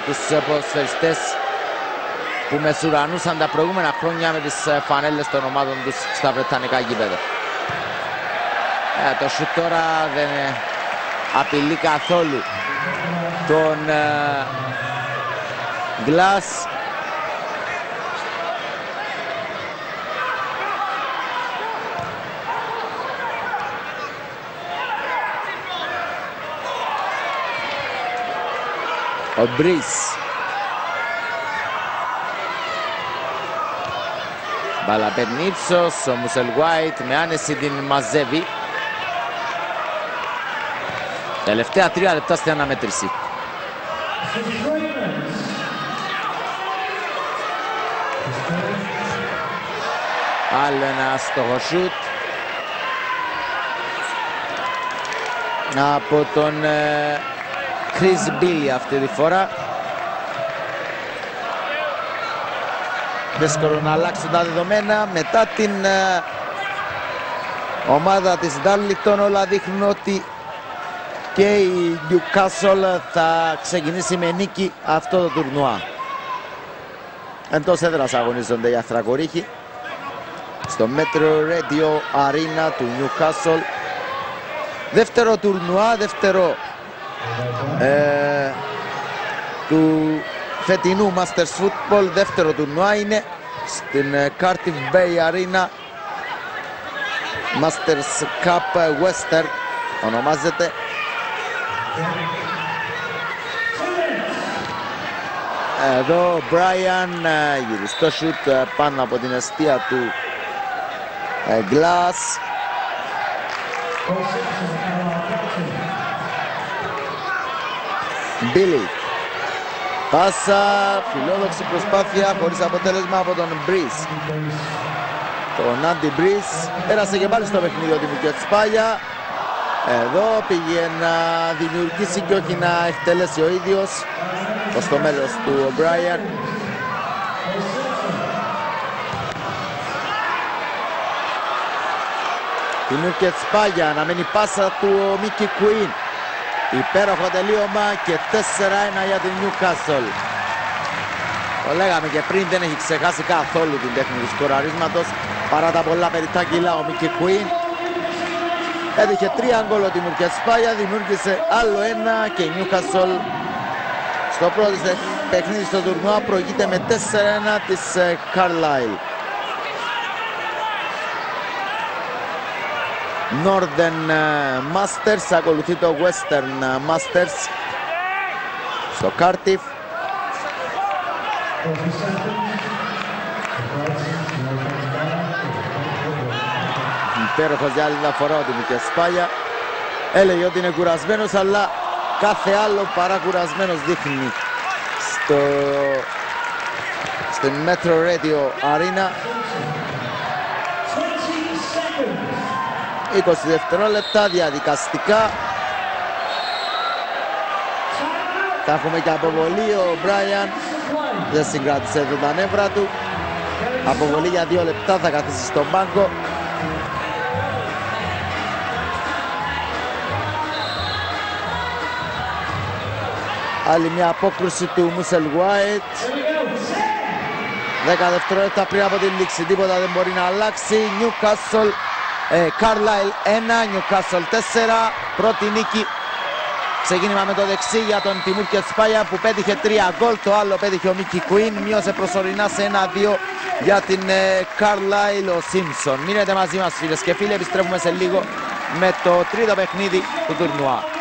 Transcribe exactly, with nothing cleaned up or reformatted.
τους ποδοσφαιριστές που μεσουρανούσαν τα προηγούμενα χρόνια με τις φανέλες των ομάδων τους στα βρετανικά γήπεδα. Ε, το σουτ τώρα δεν απειλεί καθόλου τον ε, Glass. Ο Breeze. Μπάλα παίρνει ύψος, ο Μουσελγουάιτ με άνεση την μαζεύει. Τελευταία τρία λεπτά στην αναμέτρηση. Άλλο ένα στόχο σουτ από τον ε, Chris Billy αυτή τη φορά. Δύσκολο να αλλάξουν τα δεδομένα μετά την ε, ομάδα της Darlington. Όλα δείχνουν ότι και η Newcastle θα ξεκινήσει με νίκη αυτό το τουρνουά. Εντός έδρας αγωνίζονται οι Αθρακορίχοι στο Metro Radio Arena του Newcastle. Δεύτερο τουρνουά, δεύτερο ε, του φετινού Masters Football. Δεύτερο τουρνουά είναι στην Cardiff Bay Arena. Masters Cup Western ονομάζεται. Εδώ ο Brian γυριστό σουτ πάνω από την αιστεία του Glass. Billy. Πάσα, φιλόδοξη προσπάθεια χωρίς αποτέλεσμα από τον Breeze. Τον Andy Breeze πέρασε και πάλι στο παιχνίδι ο Δημήτρης Σπάλια. Εδώ πήγε να δημιουργήσει και όχι να εκτελέσει ο ίδιος ως το μέλος του ο Brian. Δημιουργική Σπάλια, αναμένει πάσα του ο Mickey Quinn. Υπέροχο τελείωμα και τέσσερα ένα για την Newcastle. Το λέγαμε και πριν, δεν έχει ξεχάσει καθόλου την τέχνη του σκοραρίσματος παρά τα πολλά περιττά κιλά ο Mickey Quinn. Έτυχε τρία γκολ ο Δημήτρης Σπάλια, δημιούργησε άλλο ένα και η Newcastle στο πρώτο παιχνίδι στο τουρνουά προηγείται με τέσσερα ένα της Carlisle. Northern Masters, ακολουθεί το Western Masters στο Cardiff. Υπέροχος για άλλη μια φορά ο Δημήτρης Σπάλια. Έλεγε ότι είναι κουρασμένος, αλλά κάθε άλλο παρά κουρασμένος δείχνει στο στην Metro Radio Arena. είκοσι δευτερόλεπτα διαδικαστικά. Θα έχουμε και αποβολή. Ο Brian δεν συγκράτησε εδώ τα νεύρα του. Αποβολή για δύο λεπτά, θα καθίσει στον πάγκο. Άλλη μια απόκρουση του Μουσελγουάιτ. δέκα δευτερόλεπτα πριν από την λήξη. Τίποτα δεν μπορεί να αλλάξει. Newcastle, ε, Carlisle ένα, Newcastle τέσσερα. Πρώτη νίκη. Ξεκίνημα με το δεξί για τον Τιμούρ Κεσπάγια που πέτυχε τρία γκολ. Το άλλο πέτυχε ο Mickey Quinn. Μείωσε προσωρινά σε ένα δύο για την ε, Carlisle ο Simpson. Μείνετε μαζί μας φίλες και φίλοι. Επιστρέφουμε σε λίγο με το τρίτο παιχνίδι του τουρνουά.